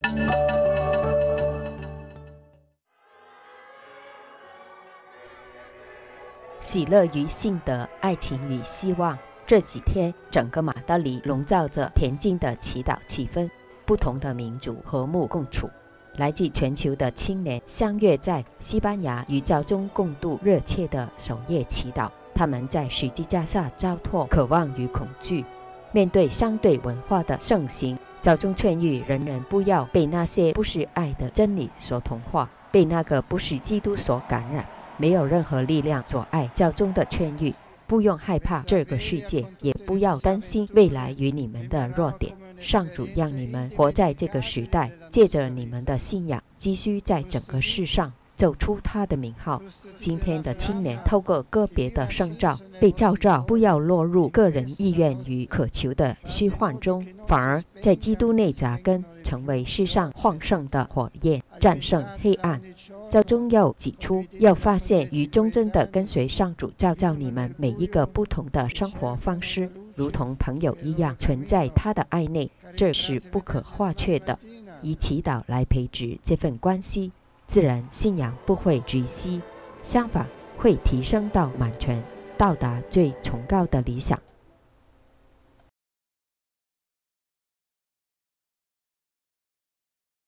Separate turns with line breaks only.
喜乐与信德，爱情与希望。这几天，整个马德里笼罩着恬静的祈祷气氛，不同的民族和睦共处。来自全球的青年相约在西班牙与教宗共度热切的守夜祈祷。他们在十字架下交托渴望与恐惧。面对相对文化的盛行，教宗劝喻人人不要被那些不是爱的真理所同化，被那个不是基督所感染。没有任何力量阻碍教宗的劝喻，不用害怕这个世界，也不要担心未来与你们的弱点。上主让你们活在这个时代，借着你们的信仰，继续在整个世上走出他的名号。今天的青年透过个别的圣召被召不要落入个人意愿与渴求的虚幻中，反而在基督内扎根，成为世上旺盛的火焰，战胜黑暗。教宗又指出，要发现与忠贞地跟随上主召你们每一个不同的生活方式，如同朋友一样存在他的爱内，这是不可或缺的。以祈祷来培植这份关系，自然信仰不会窒息，相反会提升到满全，到达最崇高的理想。